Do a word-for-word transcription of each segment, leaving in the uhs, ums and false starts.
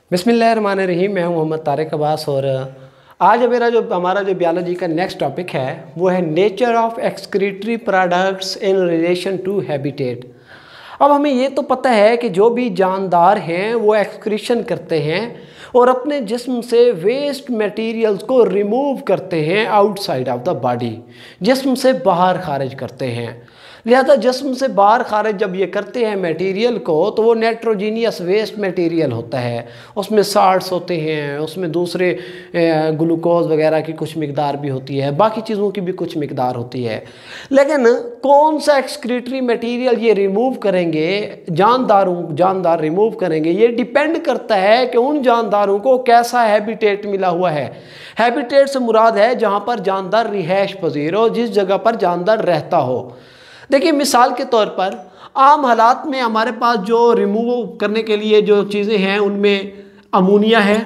बिस्मिल्लाहिर्रहमानिर्रहीम। मैं हूं मोहम्मद तारिक अब्बास और आज मेरा जो हमारा जो बायोलॉजी का नेक्स्ट टॉपिक है वो है nature of excretory products in relation to habitat. अब हमें ये तो पता है कि जो भी जानदार हैं वो एक्सक्रीशन करते हैं और अपने जिस्म से वेस्ट मटेरियल्स को रिमूव करते हैं आउटसाइड ऑफ द बॉडी, जिस्म से बाहर खारिज करते हैं। लिहाजा जिस्म से बाहर खारिज जब ये करते हैं मटेरियल को तो वो नाइट्रोजीनियस वेस्ट मटेरियल होता है, उसमें साल्ट्स होते हैं, उसमें दूसरे ग्लूकोज वगैरह की कुछ मिकदार भी होती है, बाकी चीज़ों की भी कुछ मिकदार होती है। लेकिन कौन सा एक्सक्रीटरी मटेरियल ये रिमूव करेंगे, जानदारों जानदार रिमूव करेंगे, ये डिपेंड करता है कि उन जानदारों को कैसा हैबिटेट मिला हुआ है। हैबिटेट से मुराद है जहाँ पर जानदार रिहाइश पजीर हो, जिस जगह पर जानदार रहता हो। देखिए मिसाल के तौर पर आम हालात में हमारे पास जो रिमूव करने के लिए जो चीज़ें हैं उनमें अमोनिया है।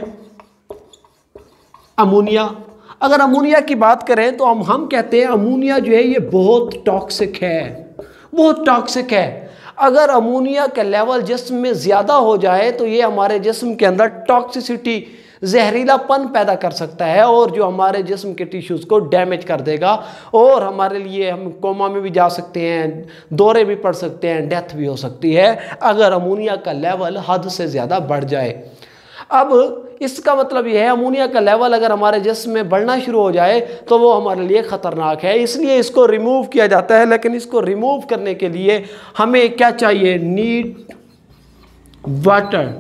अमोनिया अगर अमोनिया की बात करें तो हम हम कहते हैं अमोनिया जो है ये बहुत टॉक्सिक है, बहुत टॉक्सिक है। अगर अमोनिया का लेवल जिस्म में ज़्यादा हो जाए तो ये हमारे जिस्म के अंदर टॉक्सिसिटी, जहरीलापन पैदा कर सकता है और जो हमारे जिस्म के टिश्यूज़ को डैमेज कर देगा और हमारे लिए हम कोमा में भी जा सकते हैं, दौरे भी पड़ सकते हैं, डेथ भी हो सकती है अगर अमोनिया का लेवल हद से ज़्यादा बढ़ जाए। अब इसका मतलब यह है अमोनिया का लेवल अगर हमारे जिस्म में बढ़ना शुरू हो जाए तो वो हमारे लिए ख़तरनाक है, इसलिए इसको रिमूव किया जाता है। लेकिन इसको रिमूव करने के लिए हमें क्या चाहिए? Need water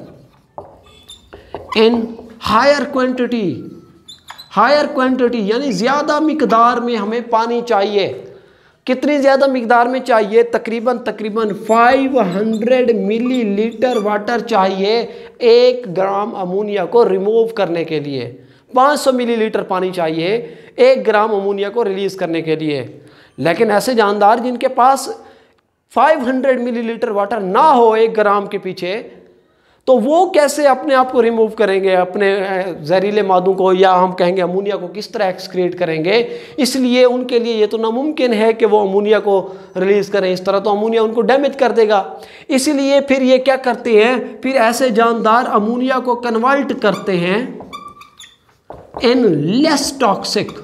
in higher quantity. Higher quantity यानी ज़्यादा मिकदार में हमें पानी चाहिए। कितनी ज़्यादा मिकदार में चाहिए? तकरीबन तकरीबन पाँच सौ मिलीलीटर वाटर चाहिए एक ग्राम अमोनिया को रिमूव करने के लिए। पाँच सौ मिलीलीटर पानी चाहिए एक ग्राम अमोनिया को रिलीज़ करने के लिए। लेकिन ऐसे जानदार जिनके पास पाँच सौ मिलीलीटर वाटर ना हो एक ग्राम के पीछे, तो वो कैसे अपने आप को रिमूव करेंगे, अपने जहरीले मादों को, या हम कहेंगे अमोनिया को किस तरह एक्सक्रीट करेंगे? इसलिए उनके लिए ये तो नामुमकिन है कि वो अमोनिया को रिलीज़ करें, इस तरह तो अमोनिया उनको डैमेज कर देगा। इसीलिए फिर ये क्या करते हैं, फिर ऐसे जानदार अमोनिया को कन्वर्ट करते हैं in less toxic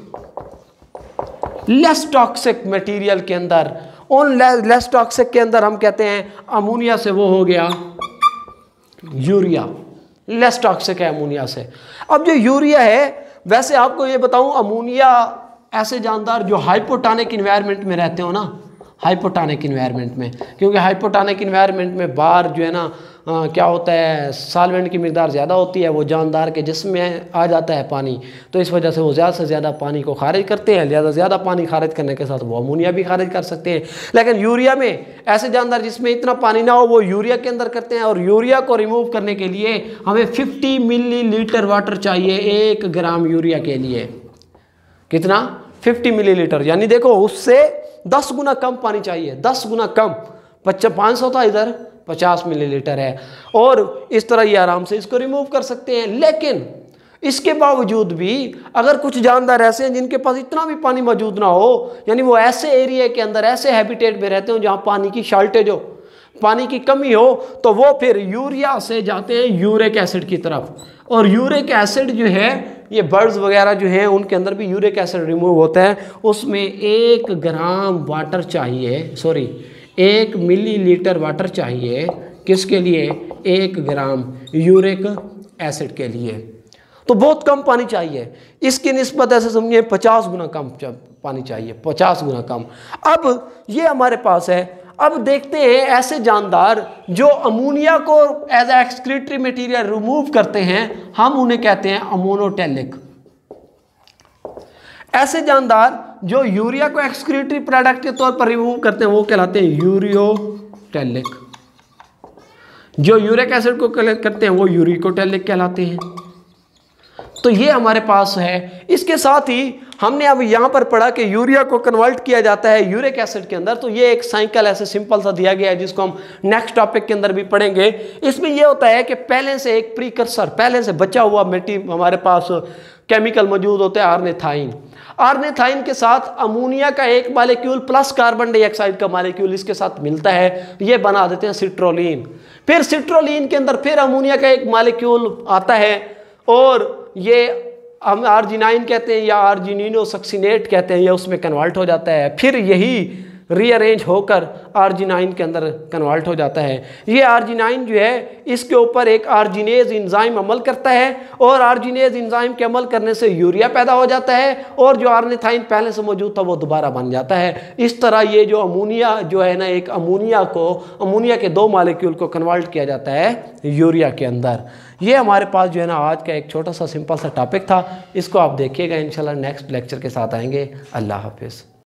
less toxic material के अंदर। उन लेस टॉक्सिक के अंदर हम कहते हैं अमोनिया से वो हो गया यूरिया, लेस टॉक्सिक है अमोनिया से। अब जो यूरिया है, वैसे आपको ये बताऊं अमोनिया ऐसे जानदार जो हाइपोटोनिक इन्वायरमेंट में रहते हो ना, हाइपोटोनिक इन्वायरमेंट में, क्योंकि हाइपोटोनिक इन्वायरमेंट में बाहर जो है ना आ, क्या होता है, साल्वेंट की मिकदार ज़्यादा होती है, वो जानदार के जिस्म में आ जाता है पानी, तो इस वजह से वो ज़्यादा से ज़्यादा पानी को खारिज करते हैं। ज़्यादा ज़्यादा पानी खारिज करने के साथ वो अमोनिया भी खारिज कर सकते हैं। लेकिन यूरिया में ऐसे जानदार जिसमें इतना पानी ना हो वो यूरिया के अंदर करते हैं, और यूरिया को रिमूव करने के लिए हमें फिफ्टी मिली लीटर वाटर चाहिए एक ग्राम यूरिया के लिए। कितना? फिफ्टी मिली लीटर, यानी देखो उससे दस गुना कम पानी चाहिए, दस गुना कम। पच्चीस पाँच सौ था, इधर पचास मिलीलीटर है, और इस तरह ये आराम से इसको रिमूव कर सकते हैं। लेकिन इसके बावजूद भी अगर कुछ जानदार ऐसे हैं जिनके पास इतना भी पानी मौजूद ना हो, यानी वो ऐसे एरिया के अंदर, ऐसे हैबिटेट में रहते हो जहाँ पानी की शॉर्टेज हो, पानी की कमी हो, तो वो फिर यूरिया से जाते हैं यूरिक एसिड की तरफ। और यूरिक एसिड जो है, ये बर्ड्स वगैरह जो हैं उनके अंदर भी यूरिक एसिड रिमूव होता है। उसमें एक ग्राम वाटर चाहिए, सॉरी एक मिलीलीटर वाटर चाहिए, किसके लिए? एक ग्राम यूरिक एसिड के लिए। तो बहुत कम पानी चाहिए। इसकी निस्बत ऐसे समझिए पचास गुना कम पानी चाहिए, पचास गुना कम। अब ये हमारे पास है। अब देखते हैं ऐसे जानदार जो अमोनिया को as a excretory material remove करते हैं, हम उन्हें कहते हैं अमोनोटेलिक। ऐसे जानदार जो यूरिया को एक्सक्रीटरी प्रोडक्ट के तौर पर रिमूव करते हैं वो कहलाते हैं यूरियोटेलिक। जो यूरिक एसिड को कलेक्ट करते हैं वो यूरिकोटेलिक कहलाते हैं। तो ये हमारे पास है। इसके साथ ही हमने अब यहाँ पर पढ़ा कि यूरिया को कन्वर्ट किया जाता है यूरिक एसिड के अंदर। तो ये एक साइकिल ऐसे सिंपल सा दिया गया है जिसको हम नेक्स्ट टॉपिक के अंदर भी पढ़ेंगे। इसमें ये होता है कि पहले से एक प्रीकर्सर, पहले से बचा हुआ मिट्टी हमारे पास केमिकल मौजूद होता है आर्नेथाइन। आर्नेथाइन के साथ अमोनिया का एक मॉलिक्यूल प्लस कार्बन डाइऑक्साइड का मॉलिक्यूल इसके साथ मिलता है, ये बना देते हैं सिट्रोलिन। फिर सिट्रोलीन के अंदर फिर अमोनिया का एक मालिक्यूल आता है और ये हम आर्जिनाइन कहते हैं या आर्जिनिनो सक्सिनेट कहते हैं, या उसमें कन्वर्ट हो जाता है। फिर यही रीअरेंज होकर आर्जिनाइन के अंदर कन्वर्ट हो जाता है। ये आर्जिनाइन जो है इसके ऊपर एक आर्जिनेज इंजाइम अमल करता है और आर्जिनेज इंजाइम के अमल करने से यूरिया पैदा हो जाता है और जो ऑर्निथाइन पहले से मौजूद था वो दोबारा बन जाता है। इस तरह ये जो अमोनिया जो है ना, एक अमोनिया को अमोनिया के दो मॉलिक्यूल को कन्वर्ट किया जाता है यूरिया के अंदर। ये हमारे पास जो है ना आज का एक छोटा सा सिंपल सा टॉपिक था। इसको आप देखिएगा, इंशाल्लाह नेक्स्ट लेक्चर के साथ आएंगे। अल्लाह हाफिज़।